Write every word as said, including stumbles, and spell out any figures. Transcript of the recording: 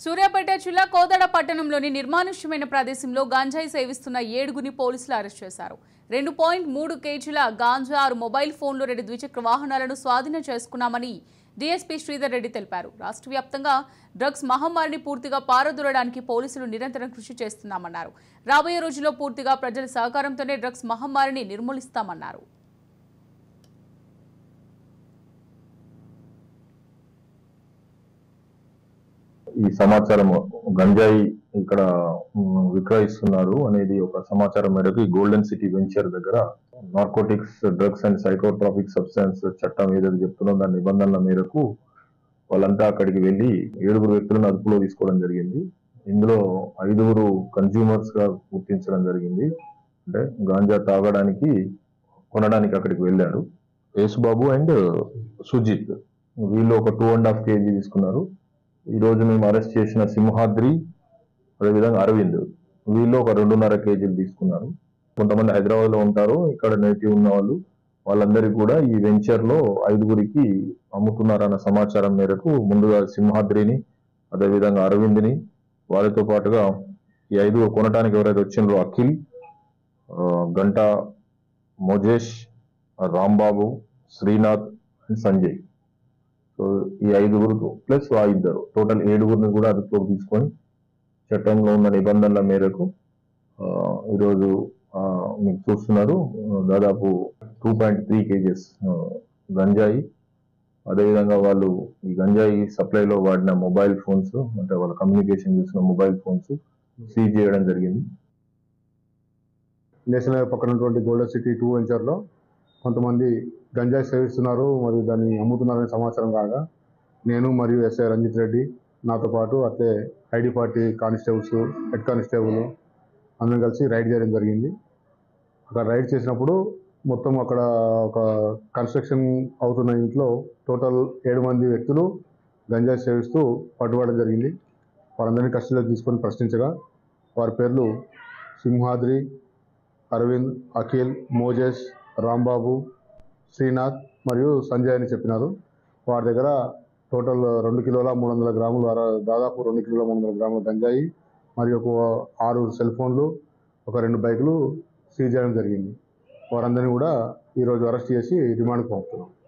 సూర్యాపేట జిల్లా కోదాడ పట్టణంలోని నిర్మానుష్యమైన ప్రదేశంలో గాంజాయి సేవిస్తున్న ఏడుగురిని పోలీసులు అరెస్ట్ చేశారు. రెండు పాయింట్ మూడు కేజీల గాంజా, ఆరు మొబైల్ ఫోన్లు, రెండు ద్విచక్ర వాహనాలను స్వాధీనం చేసుకున్నామని డీఎస్పీ శ్రీధర్ రెడ్డి తెలిపారు. రాష్ట్ర వ్యాప్తంగా డ్రగ్స్ మహమ్మారిని పూర్తిగా పారదోలడానికి పోలీసులు నిరంతరం కృషి చేస్తున్నామన్నారు. రాబోయే రోజుల్లో పూర్తిగా ప్రజల సహకారంతోనే డ్రగ్స్ మహమ్మారిని నిర్మూలిస్తామన్నారు. ఈ సమాచారం గంజాయి ఇక్కడ విక్రయిస్తున్నారు అనేది ఒక సమాచారం మేరకు ఈ గోల్డెన్ సిటీ వెంచర్ దగ్గర narcotics, drugs and psychotropic substance చట్టం ఏదైతే చెప్తుందో దాని నిబంధనల మేరకు వాళ్ళంతా అక్కడికి వెళ్లి ఏడుగురు వ్యక్తులను అదుపులో తీసుకోవడం జరిగింది. ఇందులో ఐదుగురు కన్జ్యూమర్స్ గా గుర్తించడం జరిగింది. అంటే గాంజా తాగడానికి, కొనడానికి అక్కడికి వెళ్ళారు. యేసుబాబు అండ్ సుజిత్ వీళ్ళు ఒక టూ అండ్ హాఫ్ కేజీ తీసుకున్నారు. ఈ రోజు మేము అరెస్ట్ చేసిన సింహాద్రి, అదేవిధంగా అరవింద్ వీళ్ళు ఒక రెండున్నర కేజీలు తీసుకున్నారు. కొంతమంది హైదరాబాద్ లో ఉంటారు, ఇక్కడ నేటివ్ ఉన్న వాళ్ళు వాళ్ళందరికీ కూడా ఈ వెంచర్ లో ఐదుగురికి అమ్ముతున్నారన్న సమాచారం మేరకు ముందుగా సింహాద్రిని, అదేవిధంగా అరవింద్ని, వాళ్ళతో పాటుగా ఈ ఐదుగురు కొనడానికి ఎవరైతే వచ్చిండ్రో అఖిల్, గంటా, మోజేష్, రాంబాబు, శ్రీనాథ్ అండ్ సంజయ్, సో ఈ ఐదుగురు ప్లస్ ఆ ఇద్దరు టోటల్ ఏడుగురిని కూడా అదుపులోకి తీసుకొని చట్టంలో ఉన్న నిబంధనల మేరకు ఈరోజు మీకు చూస్తున్నారు దాదాపు టూ పాయింట్ త్రీ కేజెస్ గంజాయి, అదేవిధంగా వాళ్ళు ఈ గంజాయి సప్లైలో వాడిన మొబైల్ ఫోన్స్, అంటే వాళ్ళ కమ్యూనికేషన్ చేసిన మొబైల్ ఫోన్స్ సీజ్ చేయడం జరిగింది. నేషనల్ పక్కన ఉన్నటువంటి గోల్డెన్ సిటీ టూ వెంచర్లో కొంతమంది గంజాయి సేవిస్తున్నారు మరియు దాన్ని అమ్ముతున్నారనే సమాచారం రాగా నేను మరియు ఎస్ఐ రంజిత్ రెడ్డి, నాతో పాటు అట్లే ID party constables, head constable అందరం కలిసి రైడ్ చేయడం జరిగింది. అక్కడ రైడ్ చేసినప్పుడు మొత్తం అక్కడ ఒక కన్స్ట్రక్షన్ అవుతున్న ఇంట్లో టోటల్ ఏడు మంది వ్యక్తులు గంజాయి సేవిస్తూ పట్టుబడడం జరిగింది. వారందరినీ కస్టడీలోకి తీసుకొని ప్రశ్నించగా వారి పేర్లు సింహాద్రి, అరవింద్, అఖిల్, మోజేష్, రాంబాబు, శ్రీనాథ్ మరియు సంజయ్ అని చెప్పినారు. వారి దగ్గర టోటల్ రెండు కిలోల మూడు వందల గ్రాములు దాదాపు రెండు కిలోల మూడు వందల గ్రాముల గంజాయి మరియు ఒక ఆరు సెల్ ఫోన్లు, ఒక రెండు బైకులు సీజ్ చేయడం జరిగింది. వారందరినీ కూడా ఈరోజు అరెస్ట్ చేసి రిమాండ్కి పంపుతున్నాం.